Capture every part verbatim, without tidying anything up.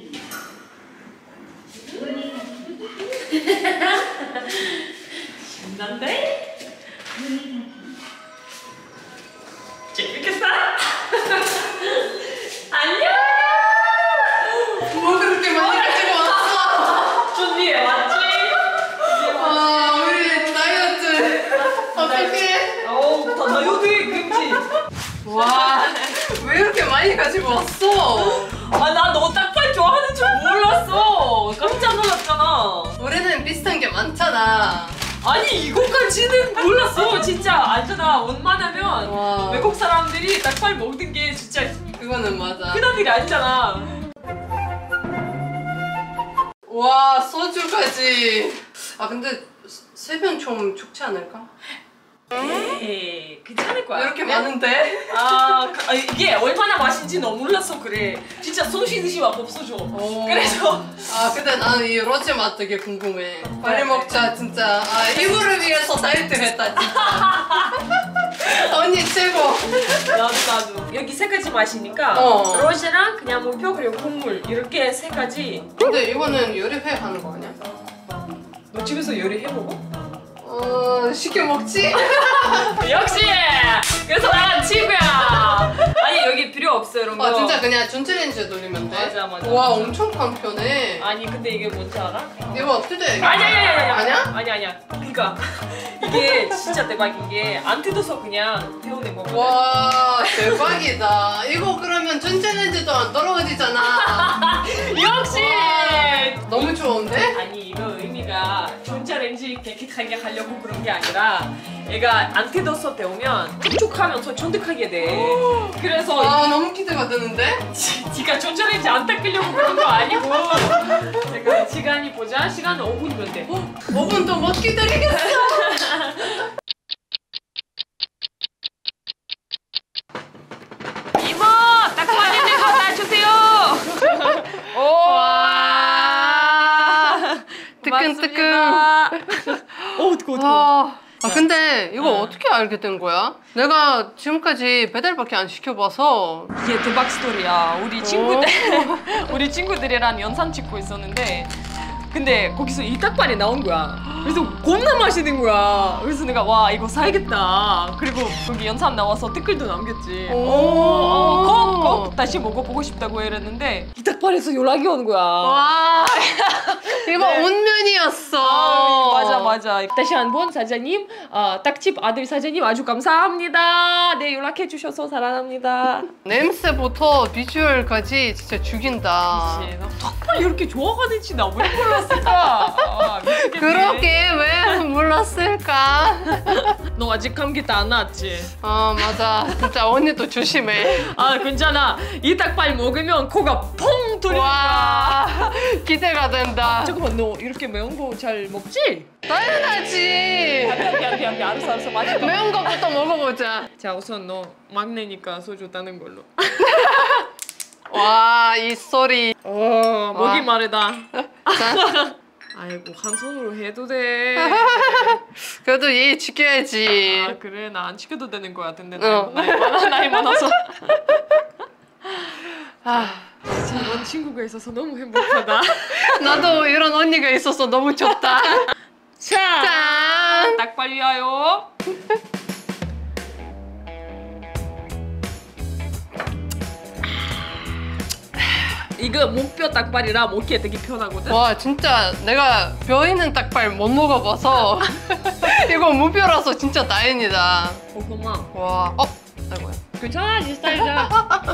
신난데? 재밌겠어? 안녕! 뭐 그렇게 많이 가지고 왔어? 준비해 왔지? 아 우리 다이어트 어떡해? 어우 다 다이어트해 그렇지? 와 왜 이렇게 많이 가지고 왔어? 아 나 너 닭발 좋아하는 줄 몰랐어. 깜짝 놀랐잖아. 우리는 비슷한 게 많잖아. 아니 이거까지는 몰랐어. 진짜 알잖아. 웬만하면 와. 외국 사람들이 닭발 먹는 게 진짜 그거는 맞아. 흔한 일이 아니잖아. 와 소주까지. 아 근데 세 병 좀 죽지 않을까? 에이 괜찮을 거야. 이렇게 그냥- 많은데? 아, 그, 아 이게 얼마나 맛있는지 너 몰랐어. 그래 진짜 손 씻듯이 막 없어져. 오. 그래서 아 근데 나는 이 로제 맛 되게 궁금해. 빨리 먹자 진짜. 아 이거를 위해서 다이어트 했다 진짜. 언니 최고. 나도 나도 여기 세 가지 맛이니까 어. 로제랑 그냥 무표 그리고 국물 이렇게 세 가지. 근데 이거는 요리회 하는 거 아니야? 너 집에서 요리해 먹어? 어 시켜 먹지? 역시! 그래서 나랑 친구야! 아니 여기 필요 없어 이런 거. 아 진짜 그냥 전체레인지에 돌리면 돼? 맞아, 맞아, 와 맞아. 엄청 간편해. 아니 근데 이게 뭔지 알아? 이거 어떻게 돼? 아니 아니 아니 아니 아니야? 아니 아니야. 그니까 이게 진짜 대박인 게 안 뜯어서 그냥 데워낸 거거든. 와 대박이다. 이거 그러면 전체레인지도 안 떨어지잖아. 역시! 와, 너무 좋은데? 아니 이거 의미가 전자레인지 깨끗하게 하려고 그런 게 아니라 얘가 안 뜯어서 데우면 촉촉하면서 쫀득하게 돼. 그래서 아 너무 기대가 되는데? 네가 전자레인지 안 닦으려고 그런 거 아니고 제가 시간이 보자. 시간은 오 분이면 돼. 오 분 더 못 기다리겠어. 이모! 닭발 있는 거 다 주세요! 오! 와 뜨끈뜨끈. 어, 뜨거워, 뜨거워. 아, 아 근데 이거 어. 어떻게 알게 된 거야? 내가 지금까지 배달밖에 안 시켜봐서. 이게 대박 스토리야. 우리 친구들, 우리 친구들이랑 영상 찍고 있었는데 근데 거기서 이 닭발이 나온 거야. 그래서 겁나 맛있는 거야. 그래서 내가 와 이거 사야겠다. 그리고 거기 연산 나와서 댓글도 남겼지. 오. 어, 꼭, 꼭 다시 먹어보고 싶다고 이랬는데 이 닭발에서 연락이 온 거야. 와 이거 네. 운명이었어. 아, 맞아 맞아. 다시 한번 사장님, 어, 닭집 아들 사장님 아주 감사합니다. 네 연락해 주셔서 사랑합니다. 냄새부터 비주얼까지 진짜 죽인다. 그치. 나 닭발 이렇게 좋아하는지 나 왜 몰랐을까? 아, 미치겠네. 그러게 왜 몰랐을까? 너 아직 감기 다 안 나왔지? 아 맞아 진짜 언니도 조심해. 아 괜찮아. 이 닭발 먹으면 코가 퐁 뚫리니까. 와 기대가 된다. 잠깐만 너 이렇게 매운 거 잘 먹지? 당연하지. 미안 미안 미안 미안. 알았어 알았어 맛있다. 매운 거부터 먹어보자. 자 우선 너 막내니까 소주 따는 걸로. 와 이 소리. 어 목이 와. 마르다. 자, 아이고 한 손으로 해도 돼. 그래도 얘 지켜야지. 아 그래 나 안 시켜도 되는 거 같은데 어. 나이 많아 나이 많아서. 아, 이런 친구가 있어서 너무 행복하다. 나도 이런 언니가 있어서 너무 좋다. 자, 짠. 닭발 위하여. 이거 목뼈 닭발이라 먹기에 되게 편하거든. 와 진짜 내가 뼈 있는 닭발 못 먹어봐서 이거 무뼈라서 진짜 다행이다. 어 고마워. 와, 어? 아이고야. 괜찮아 네 스타일이야.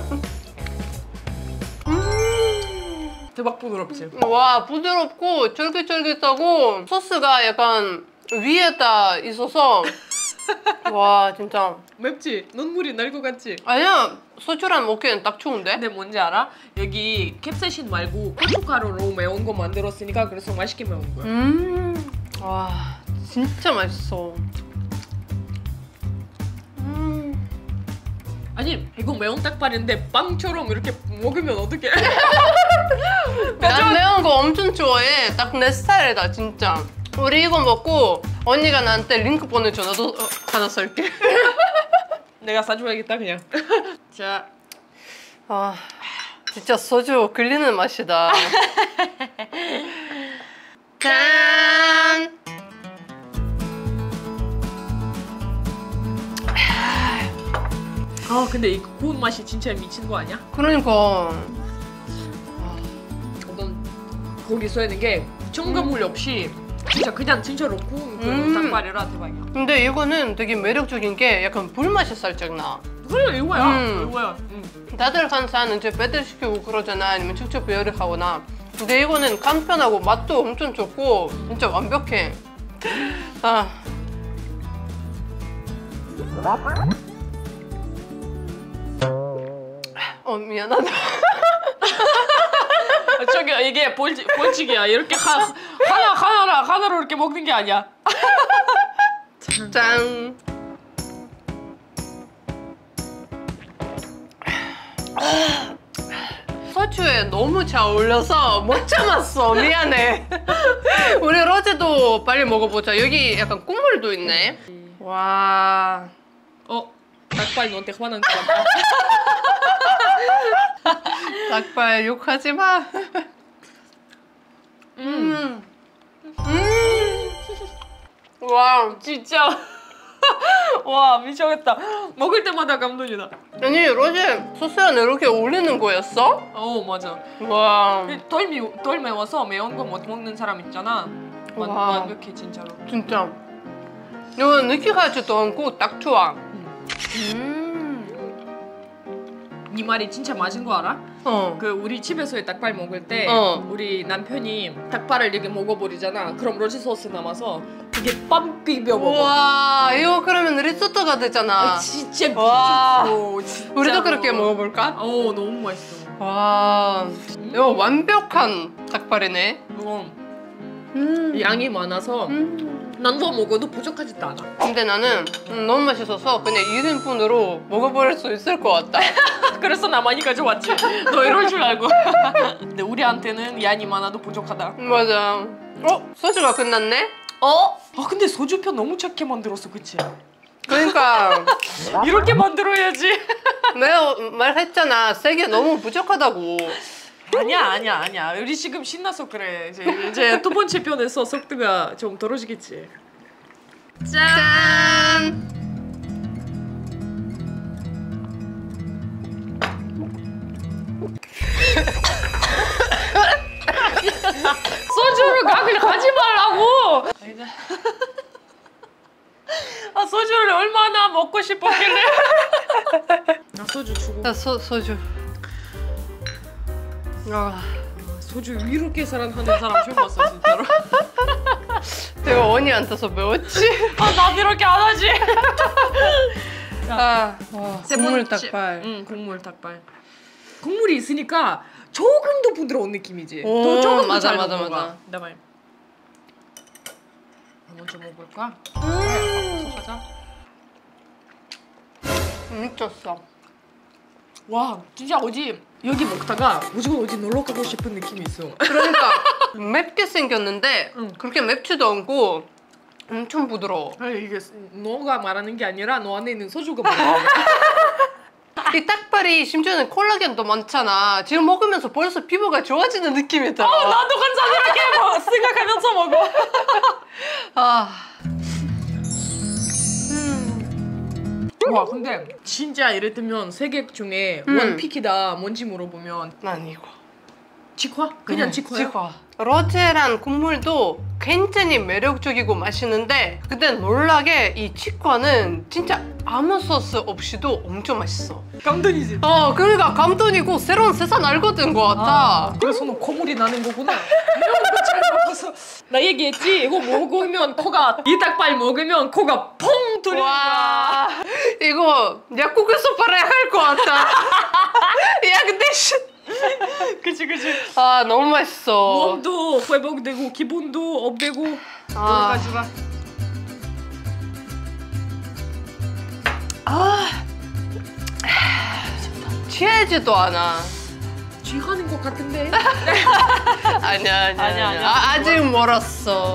음. 대박 부드럽지. 와 부드럽고 쫄깃쫄깃하고 소스가 약간 위에다 있어서 와 진짜 맵지? 눈물이 날 것 같지? 아니야 소주랑 먹기엔 딱 좋은데? 근데 뭔지 알아? 여기 캡사이신 말고 고춧가루로 매운 거 만들었으니까 그래서 맛있게 매운 거야. 음, 와 진짜 맛있어. 음. 아니 이거 매운 닭발인데 빵처럼 이렇게 먹으면 어떡해? 난 매운 거 엄청 좋아해. 딱 내 스타일이다 진짜. 우리 이거 먹고 언니가 나한테 링크 보내줘. 나도 어, 하나 살게. 내가 사줘야겠다 그냥. 자, 아, 진짜 소주 끌리는 맛이다. 짠! 아 근데 이 구운 맛이 진짜 미친 거 아니야? 그러니까 어떤 거기 써 있는 게 첨가물 없이 진짜 그냥 진짜로 구운 그 음. 닭발이라 대박이야. 근데 이거는 되게 매력적인 게 약간 불맛이 살짝 나. 그래 이거야. 음. 이거야. 음. 다들 항상 이제 배달 시키고 그러잖아. 아니면 직접 요리하거나. 근데 이거는 간편하고 맛도 엄청 좋고 진짜 완벽해. 아. 어 미안하다. 저기 이게 벌칙, 벌칙이야. 이렇게 하, 하나 하나라 하나로 이렇게 먹는 게 아니야. 짠. 소주에 너무 잘 어울려서 못 참았어. 미안해. 우리 로제도 빨리 먹어보자. 여기 약간 국물도 있네. 와. 어? 닭발 너한테 화난 거 같다. 닭발 욕하지 마. 음. 음. 와. 진짜. 와 미쳐겠다. 먹을 때마다 감동이다. 아니 로제 소스랑 이렇게 어울리는 거였어? 어 맞아. 와. 덜, 미, 덜 매워서 매운 거 못 먹는 사람 있잖아. 완, 와. 완벽해 진짜로. 진짜. 이거 느끼하지도 않고 딱 좋아. 음. 음. 네 말이 진짜 맞은 거 알아? 어. 그 우리 집에서의 닭발 먹을 때 어. 우리 남편이 닭발을 이렇게 먹어버리잖아. 그럼 로제 소스 남아서 그게 빰 비벼 먹어. 와 이거 그러면 리조또가 되잖아. 아, 진짜 와. 미쳤어. 진짜로. 우리도 그렇게 먹어볼까? 어 너무 맛있어. 와 이거 완벽한 닭발이네. 어, 음. 양이 많아서 음. 난도 먹어도 부족하지도 않아. 근데 나는 음, 너무 맛있어서 그냥 일 인분으로 먹어버릴 수 있을 것 같다. 그래서 나 많이 가져왔지. 너 이럴 줄 알고. 근데 우리한테는 양이 많아도 부족하다. 맞아. 어? 소주가 끝났네? 어? 아 근데 소주편 너무 작게 만들었어, 그치? 그러니까 이렇게 만들어야지. 내가 말했잖아. 세 개 너무 부족하다고. 아니야 아니야 아니야. 우리 지금 신나서 그래. 이제, 이제 두 번째 편에서 속도가 좀 떨어지겠지. 짠! 소주를 가길 가지 말라고. 아 소주를 얼마나 먹고 싶었길래. 나 소주 주고. 나 소, 소주. 아, 소주 이렇게 사랑하는 사람 처음 봤어 진짜로. 내가 언니한테서 배웠지? 아 나도 이렇게 안 하지. 아, 와, 세 국물 번째. 닭발. 응 국물 닭발. 국물이 있으니까 조금 더 부드러운 느낌이지. 오, 더 조금 더 맞아, 잘 맞아, 먹어봐. 맞아. давай. 먼저 먹어볼까? 음, 가자. 미쳤어. 와 진짜 어디 여기 먹다가 무조건 어디 놀러 가고 싶은 느낌이 있어. 그러니까 맵게 생겼는데 응. 그렇게 맵지도 않고 엄청 부드러워. 아니 이게 너가 말하는 게 아니라 너 안에 있는 소주가 말하는 거야. 이 닭발이 심지어는 콜라겐도 많잖아. 지금 먹으면서 벌써 피부가 좋아지는 느낌이 들어. 어, 나도 항상 이렇게 뭐 생각하면서 먹어. 아. 와 근데 진짜 예를 들면 세 개 중에 음. 원픽이다 뭔지 물어보면 난 이거. 직화? 그냥 응, 직화야? 직화. 로제란 국물도 굉장히 매력적이고 맛있는데 근데 놀라게 이 직화는 진짜 아무 소스 없이도 엄청 맛있어. 감동이지? 어 그러니까 감동이고 새로운 세상 알거든 것 같아. 아, 그래서 너 콧물이 나는 거구나. 이런 거 잘 먹어서 나 얘기했지? 이거 먹으면 코가 이 닭발 먹으면 코가 펑 뚫리는 와 이거 약국에서 팔아야 할 것 같다. 야 근데 씨. 그치 그치. 아 너무 맛있어. 몸도 회복되고 기분도 업되고 여러 아. 가지가. 아 취하지도 않아. 취하는 것 같은데? 아니야 아니야 아니야, 아니야. 아니야. 아, 아직 멀었어.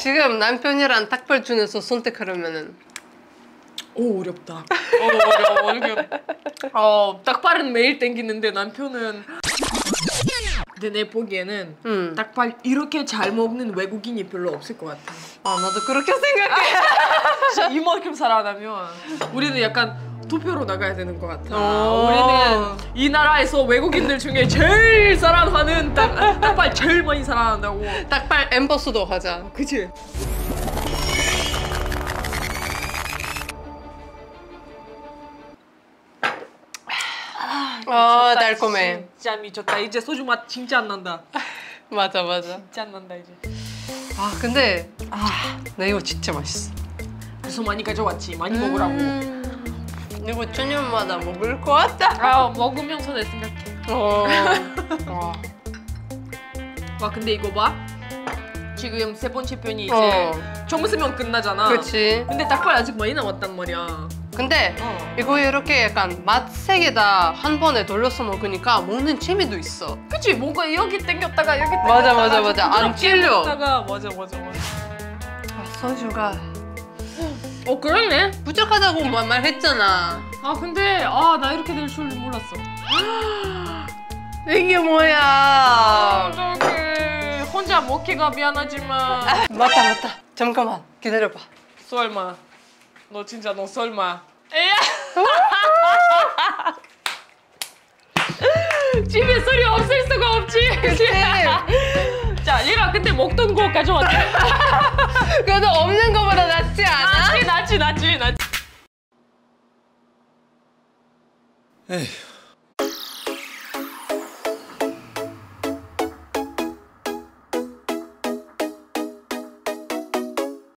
지금 남편이랑 닭발 중에서 선택하려면은 오 어렵다. 어 어려워 어려워. 어 닭발은 매일 땡기는데 남편은. 근데 내 보기에는 음. 닭발 이렇게 잘 먹는 외국인이 별로 없을 것 같아. 아 나도 그렇게 생각해. 진짜 이만큼 살아나면 우리는 약간 투표로 나가야 되는 것 같아. 오. 우리는 이 나라에서 외국인들 중에 제일 사랑하는 닭, 닭발 제일 많이 사랑한다고. 닭발 엠버스도 하자. 그치? 아 달콤해. 진짜 미쳤다. 이제 소주 맛 진짜 안 난다. 맞아 맞아. 진짜 안 난다 이제. 아 근데 아 나 이거 진짜 맛있어. 그래서 많이 가져왔지. 많이 먹으라고. 음, 이거 저녁마다 먹을 것 같다. 아 먹으면서 내 생각해. 어. 와. 와 근데 이거 봐. 지금 세 번째 편이 이제 어. 좀 있으면 끝나잖아. 그렇지. 근데 닭발 아직 많이 남았단 말이야. 근데 어. 이거 이렇게 약간 맛 세 개 다 한 번에 돌려서 먹으니까 먹는 재미도 있어. 그치? 뭔가 여기 땡겼다가 여기 땡겼다가 맞아, 맞아, 맞아. 안 부드럽게 찔려. 먹다가 맞아 맞아 맞아. 아, 소주가 어 그러네. 부족하다고 마- 말했잖아. 아 근데 아 나 이렇게 될 줄 몰랐어. 이게 뭐야? 어떡해. 혼자 먹기가 미안하지만. 아, 맞다 맞다. 잠깐만 기다려봐. 설마. 너 진짜 너 설마. 에야. 집에 술이 없을 수가 없지. 그치? 자 얘가 그때 먹던 거 가져왔대. 그래도 없는 거보다 낫지 않아? 낫지 낫지 낫지 낫지. 에휴.